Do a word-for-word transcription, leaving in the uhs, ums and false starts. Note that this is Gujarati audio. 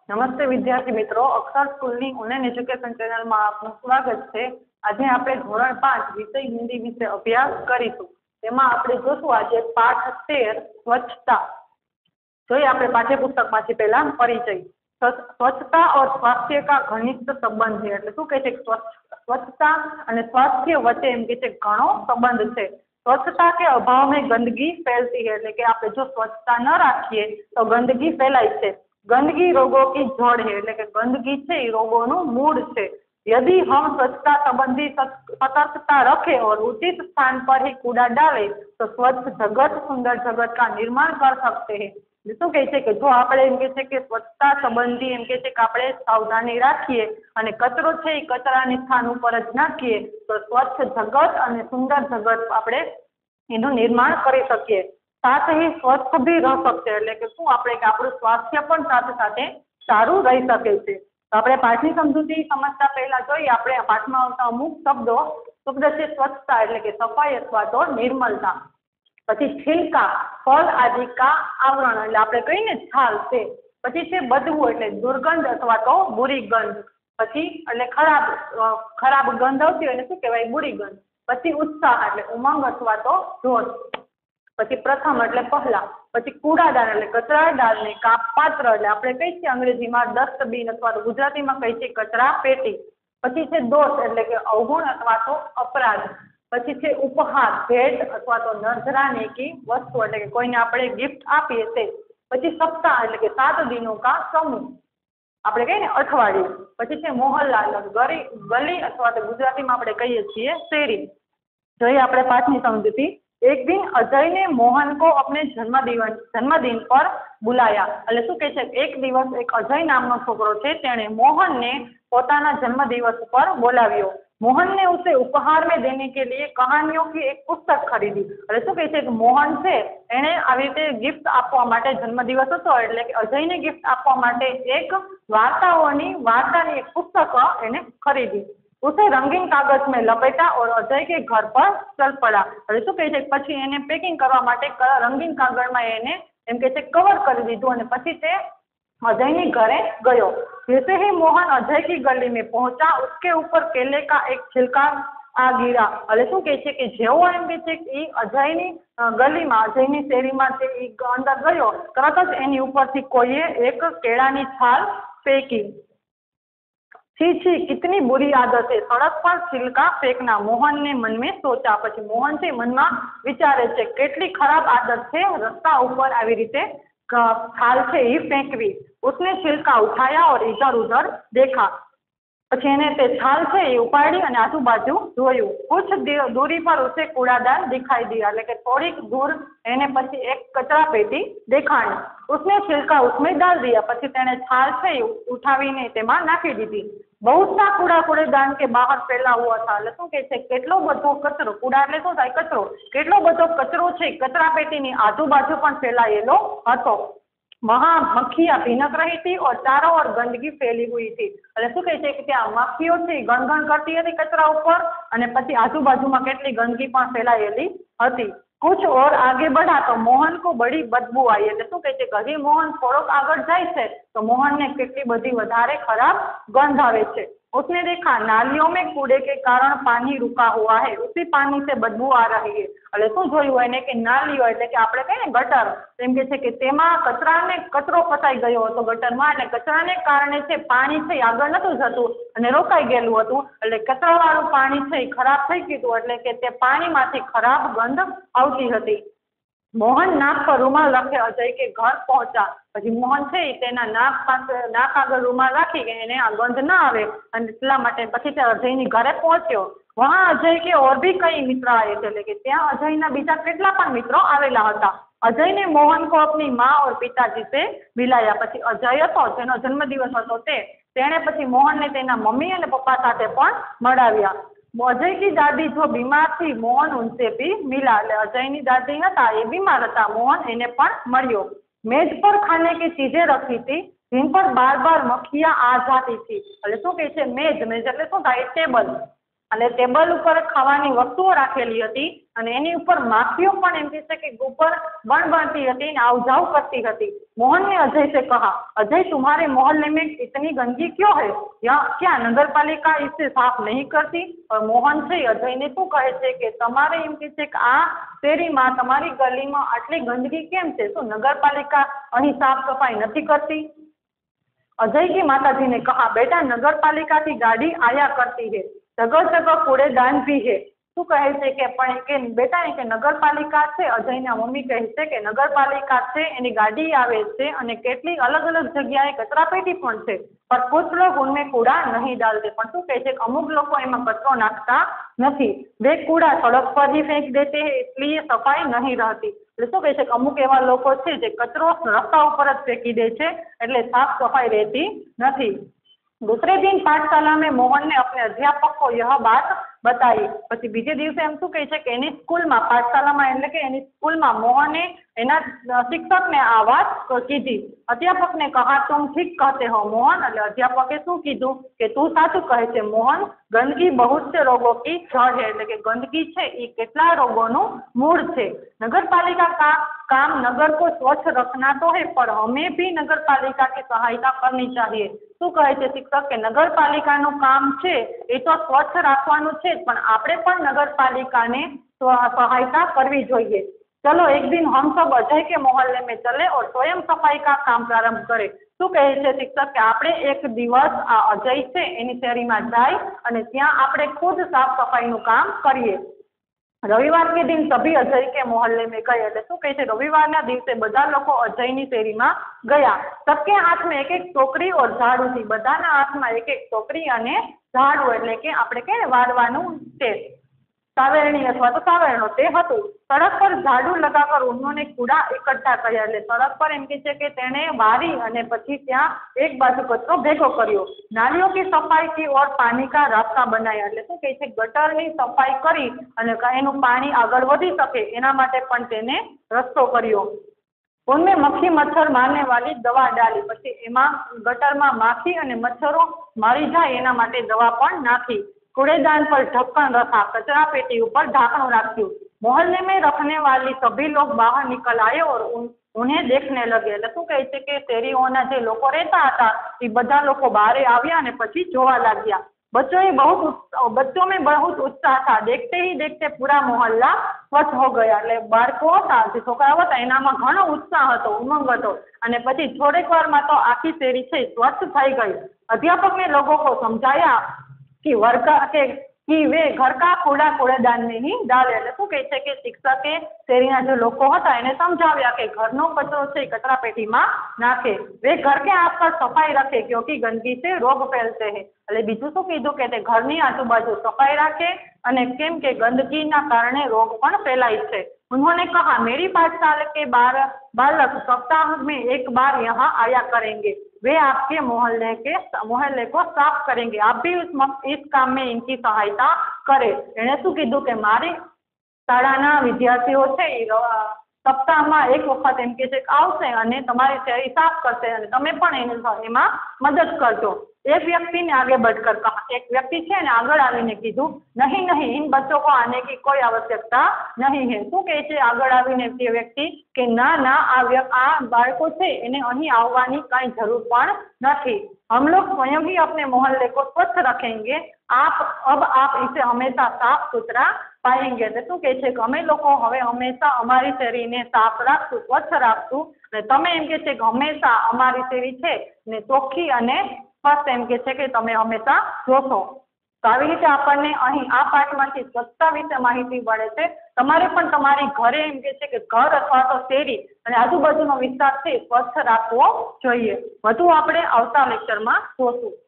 નમસ્તે વિદ્યાર્થી મિત્રો, અક્ષર સ્કૂલની ઓનલાઈન એજ્યુકેશન ચેનલમાં આપનું સ્વાગત છે। આજે આપણે ધોરણ પાંચ વિષય હિન્દી વિશે અભ્યાસ કરીશું। તેમાં આપણે જોશું આજે પાઠ તેર સ્વચ્છતા। જોઈએ આપણે પાઠ્યપુસ્તકમાંથી પહેલા પરિચય। સ્વચ્છતા और स्वास्थ्य का घनिष्ठ संबंध है। એટલે શું કહે છે? સ્વચ્છતા અને સ્વાસ્થ્ય વચ્ચે એમ કે છે ઘણો સંબંધ છે। સ્વચ્છતા के अभाव में गंदगी फैलती है। એટલે કે આપણે જો સ્વચ્છતા ન રાખીએ તો ગંદકી ફેલાય છે। गंदगी रोगों की जड़ है। એટલે કે ગંદકી છે એ રોગોનું મૂળ છે। यदि हम स्वच्छता संबंधी सतर्कता रखें और उचित स्थान पर ही कूड़ा डालें तो स्वच्छ जगत सुंदर जगत का निर्माण कर सकते हैं। શું કહે છે કે જો આપણે એમ કે છે કે સ્વચ્છતા સંબંધી એમ કે છે કે આપણે સાવધાની રાખીએ અને કચરો છે એ કચરાની સ્થાન ઉપર જ નાખીએ તો સ્વચ્છ જગત અને સુંદર જગત આપણે એનું નિર્માણ કરી શકીએ। साथ ही स्वस्थ भी रह सकते। એટલે કે શું આપણે કે આપણું સ્વાસ્થ્ય પણ સાથે સાથે સારું રહી શકે છે। તો આપણે પાઠની સમજૂતી સમજતા પહેલા જોઈએ આપણે પાઠમાં આવતા અમુક શબ્દો। શબ્દ છે સ્વચ્છતા એટલે કે સફાઈ અથવા તો નિર્મલતા। પછી છિલકા ફળ આદિ કા આવરણ એટલે આપણે કહીએ ને છાલ છે। પછી છે બદબુ એટલે દુર્ગંધ અથવા તો બુરી ગંધ। પછી એટલે ખરાબ ખરાબ ગંધ આવતી હોય એને શું કહેવાય? બુરી ગંધ। પછી ઉત્સાહ એટલે ઉમંગ અથવા તો જોશ। પછી પ્રથમ એટલે પહેલા। પછી કૂડાદાન એટલે કચરા દાન ને કાપ પાત્ર એટલે આપણે કહીએ છીએ અંગ્રેજીમાં ડસ્ટબિન અથવા તો ગુજરાતીમાં કહીએ છીએ કચરા પેટી। પછી છે દોષ એટલે કે અવગુણ અથવા તો અપરાધ। પછી છે ઉપહાર ભેટ અથવા તો નજરાને કી વસ્તુ એટલે કે કોઈને આપણે ગિફ્ટ આપીએ તે। પછી સપ્તાહ એટલે કે સાત દિનો કા સમૂહ આપણે કહીએ ને અઠવાડિયું। પછી છે મોહલ્લા એટલે ગલી ગલી અથવા તો ગુજરાતીમાં આપણે કહીએ છીએ શેરી। જોઈએ આપણે પાઠની સમજૂતી। एक दिन अजय ने मोहन को अपने जन्मदिन जन्मदिन पर बुलाया। એટલે શું કહે છે? એક દિવસ એક અજય નામનો છોકરો છે તેણે મોહનને પોતાના જન્મદિવસ પર બોલાવ્યો। मोहन ने उसे उपहार में देने के लिए कहानियों की एक पुस्तक खरीदी। એટલે શું કહે છે કે મોહન છે એણે આવી રીતે ગિફ્ટ આપવા માટે જન્મદિવસ હતો એટલે કે અજયને ગિફ્ટ આપવા માટે એક વાર્તાઓની વાર્તાની એક પુસ્તક એને ખરીદી। उसे रंगीन कागज में लपेटा और अजय के घर पर चल पड़ा। એટલે શું કહે છે? પછી એને પેકિંગ કરવા માટે રંગીન કાગળમાં એને એમ કે છે કવર કરી દીધું અને પછી તે અજયની ઘરે ગયો। जैसे ही मोहन अजय की गली में पहुंचा उसके ऊपर केले का एक छिलका आ गिरा। એટલે શું કહે છે કે જેવો એમ કે છે કે અજયની ગલીમાં અજયની શેરીમાં તે અંદર ગયો તરત જ એની ઉપરથી કોઈએ એક કેળાની છાલ ફેંકી। छी छी कितनी बुरी आदत है सड़क पर छिलका फेंकना। मोहन ने मन में सोचा। પછી મોહન છે મનમાં વિચારે છે કેટલી ખરાબ આદત છે રસ્તા ઉપર આવી રીતે છાલ છે એ ફેંકવી। उसने छिलका उठाया और इधर उधर देखा। પછી એને તે છાલ છે એ ઉપાડી અને આજુબાજુ જોયું। कुछ दूरी पर उसे कूड़ादान दिखाई दिया। એટલે કે થોડીક દૂર એને પછી એક કચરા પેટી દેખાણી। उसने छिलका उसमें डाल दिया। પછી તેણે છાલ છે એ ઉઠાવીને તેમાં નાખી દીધી। बहुत सा कूड़ा कूड़ेदान के बाहर फैला हुआ था। એટલે શું કે છે કેટલો બધો કચરો કૂડા એટલે શું થાય? કચરો। કેટલો બધો કચરો છે કચરા પેટીની આજુબાજુ પણ ફેલાયેલો હતો। वहाँ मक्खियाँ भिनक रही थी और चारों ओर गंदगी फैली हुई थी। એટલે શું કહે છે કે ત્યાં મક્ખીઓ છે ગણગણ કરતી હતી કચરા ઉપર અને પછી આજુબાજુમાં કેટલી ગંદકી પણ ફેલાયેલી હતી। कुछ और आगे बढ़ा तो मोहन को बड़ी बदबू आई। એટલે શું કહે છે કે હજી મોહન થોડોક આગળ જાય છે તો મોહનને કેટલી બધી વધારે ખરાબ ગંધ આવે છે। उसने देखा नालियों में कूड़े के कारण पानी रुका हुआ है उसी पानी से बदबू आ रही है। એટલે શું જોયું એને કે નાલીઓ એટલે કે આપણે કહીએ ને ગટર એમ કે છે કે તેમાં કચરાને કચરો ફસાઈ ગયો હતો ગટરમાં એટલે કચરાને કારણે છે પાણી છે આગળ નતું જતું અને રોકાઈ ગયેલું હતું એટલે કચરાવાળું પાણી છે ખરાબ થઈ ગયું એટલે કે તે પાણીમાંથી ખરાબ ગંધ આવતી હતી। મોહન નાક પર રૂમાલ રખે અજય કે ઘર પહોંચા। પછી મોહન છે તેના નાક પાસે નાક આગળ રૂમાલ રાખી કે એને આ ગંધ ના આવે અને એટલા માટે પછી તે અજયની ઘરે પહોંચ્યો। વહાં અજય કે ઓર ભી કઈ મિત્ર આए थे। એટલે કે ત્યાં અજયના બીજા કેટલા પણ મિત્રો આવેલા હતા। અજય ને મોહન को अपनी माँ और पिताजी से मिलाया। પછી અજય હતો જેનો જન્મદિવસ હતો તે તેણે પછી મોહનને તેના મમ્મી અને પપ્પા સાથે પણ મળાવ્યા। अजय की दादी जो बीमार थी मोहन उनसे भी मिला। એટલે અજયની દાદી હતા એ બીમાર હતા મોહન એને પણ મળ્યો। मेज पर खाने की चीजें रखी थी जिन पर बार बार मक्खियां आ जाती थी। એટલે શું કહે છે મેજ મેજ એટલે શું થાય? ટેબલ। અને ટેબલ ઉપર ખાવાની વસ્તુઓ રાખેલી હતી અને એની ઉપર માખીઓ પણ એમ કહે છે કે ઉપર બણબણતી હતી ને आव जाव करती હતી। मोहन ने अजय से कहा, अजय तुम्हारे मोहल्ले में इतनी गंदगी क्यों है? यहाँ क्या नगर पालिका इसे साफ नहीं करती? और मोहन से अजय ने શું કહે છે કે તમારે એમ કહે છે કે આ શેરીમાં તમારી ગલીમાં આટલી ગંદકી કેમ છે? શું નગરપાલિકા અહીં સાફ સફાઈ નથી કરતી? अजय की माताजी ने कहा, बेटा नगर पालिका की गाड़ी आया करती है, जगह जगह कूड़ेदान भी है। શું કહે છે કે પણ કે બેટા કે નગરપાલિકા છે, અજયના મમ્મી કહે છે કે નગરપાલિકા છે એની ગાડી આવે છે અને કેટલી અલગ અલગ જગ્યાએ કચરાપેટી પણ છે, પર કુછ લોગ ઉનमें કૂડા નહીં डालते। પણ શું કહે છે કે અમુક લોકો એમાં કચરો નાખતા નથી, वे कूड़ा सड़क पर ही फेंक देते हैं इसलिए सफाई नहीं रहती। એટલે શું કહે છે કે અમુક એવા લોકો છે જે કચરો રસ્તા ઉપર જ ફેંકી દે છે એટલે સાફ સફાઈ રહેતી નથી। दूसरे दिन पाठशाला में मोहन ने अपने अध्यापक को यह बात बताई। પછી બીજે દિવસે એમ શું કહે છે કે એની સ્કૂલમાં પાઠશાલામાં એટલે કે એની સ્કૂલમાં મોહને એના શિક્ષકને આ વાત કીધી। અધ્યાપક ને કહા तुम ठीक कहते हो मोहन। એટલે અધ્યાપકે શું કીધું કે તું સાચું કહે છે મોહન, ગંદકી बहुत से रोगों की जड़ है। એટલે કે ગંદકી છે એ કેટલા રોગોનું મૂળ છે। नगरपालिका का काम नगर को स्वच्छ रखना तो है पर हमें भी नगरपालिका की सहायता करनी चाहिए। શું કહે છે શિક્ષક કે નગરપાલિકાનું કામ છે એ તો સ્વચ્છ રાખવાનું છે પણ આપણે પણ નગરપાલિકાને સહાયતા કરવી જોઈએ। चलो एक दिन हम सब अजय के मोहल्ले में चले और स्वयं सफाई का काम प्रारंभ करें। શું કહે છે શિક્ષક કે આપણે એક દિવસ આ અજય છે એની શેરીમાં જાય અને ત્યાં આપણે ખુદ સાફ સફાઈનું કામ કરીએ। रविवार के दिन सभी अजय के मोहल्ले में गए। એટલે શું કહે છે રવિવારના દિવસે બધા લોકો અજયની શેરીમાં ગયા। सबके हाथ में एक एक टोकरी और झाड़ू थी। બધાના હાથમાં એક એક ટોકરી અને ઝાડુ એટલે કે આપણે કે વાળવાનું તે સાવેરણી અથવા તો સાવેરણો તે હતું। सड़क पर झाड़ू लगाकर उन्होंने कूड़ा इकट्ठा કર્યા। એટલે सड़क पर એમ કે છે કે તેણે વારી અને પછી ત્યાં એક બાજુ કચરો ભેગો કર્યો। नालियों की सफाई की और पानी का रास्ता बनाया। એટલે શું કહે છે ગટરની સફાઈ કરી અને એનું પાણી આગળ વધી શકે એના માટે પણ તેને રસ્તો કર્યો। उनमें मक्खी मच्छर मारने वाली दवा डाली। પછી એમાં ગટરમાં માખી અને મચ્છરો મારી જાય એના માટે દવા પણ નાખી। कूड़ेदान पर ढक्कन रखा। कचरा पेटी ऊपर ढाकणું રાખ્યું। मोहल्ले में रखने वाली सभी लोग बाहर निकल आए और उन उन्हें देखने लगे। એટલે શું કહે છે કે શેરીઓના જે લોકો રહેતા હતા એ બધા લોકો બહાર આવ્યા અને પછી જોવા લાગ્યા। बच्चों ये बहुत बच्चों में बहुत उत्साह था। देखते ही देखते पूरा मोहल्ला स्वच्छ हो गया। એટલે બાળકો હતા જે છોકરાઓ હતા એનામાં ઘણો ઉત્સાહ હતો, ઉમંગ હતો અને પછી થોડીક વારમાં તો આખી શેરી છે સ્વચ્છ થઈ ગઈ। अध्यापक ने लोगों को समझाया कि वर्ग के कि वे घर का कूड़ा कूड़ेदान में ही डाले। એટલે શું કહે છે કે શિક્ષકે શેરીના જે લોકો હતા એને સમજાવ્યા કે ઘરનો કચરો છે કચરા પેટીમાં નાખે। वे घर के आसपास सफाई रखे क्योंकि गंदगी से रोग फैलते हैं। એટલે બીજું શું કીધું કે તે ઘરની આજુબાજુ સફાઈ રાખે અને કેમ કે ગંદકીના કારણે રોગ પણ ફેલાય છે। उन्होंने कहा मेरी पाठशाला के बार बालक सप्ताह में एक बार यहाँ आया करेंगे। वे आपके मोहल्ले के मोहल्ले को साफ करेंगे। आप भी इस इस काम में इनकी सहायता करें। એને શું કીધું કે મારી શાળાના વિદ્યાર્થીઓ છે એ સપ્તાહમાં એક વખત એમ કે છે આવશે અને તમારી શેરી સાફ કરશે અને તમે પણ એને એમાં મદદ કરજો। एक व्यक्ति ने आगे बढ़कर कहा। एक व्यक्ति છે ને આગળ આવીને કીધું नहीं नहीं इन बच्चों को आने की कोई आवश्यकता नहीं है। શું કહે છે આગળ આવીને તે વ્યક્તિ કે ના ના આ આ બાળકો છે એને અહીં આવવાની કઈ જરૂર પણ નથી। हम लोग स्वयं ही अपने मोहल्ले को स्वच्छ रखेंगे। आप अब आप इसे हमेशा साफ सुथरा पाएंगे। એટલે શું કહે છે કે અમે લોકો હવે હંમેશા અમારી શેરીને સાફ રાખશું, સ્વચ્છ રાખશું અને તમે એમ કે છે કે હંમેશા અમારી શેરી છે ને ચોખ્ખી અને સ્વચ્છ એમ કે છે કે તમે હંમેશા જોશો। તો આવી રીતે આપણને અહીં આ પાઠમાંથી સ્વચ્છતા વિશે માહિતી મળે છે। તમારે પણ તમારી ઘરે એમ કે છે કે ઘર અથવા તો શેરી અને આજુબાજુનો વિસ્તાર છે સ્વચ્છ રાખવો જોઈએ। વધુ આપણે આવતા લેક્ચરમાં જોશું।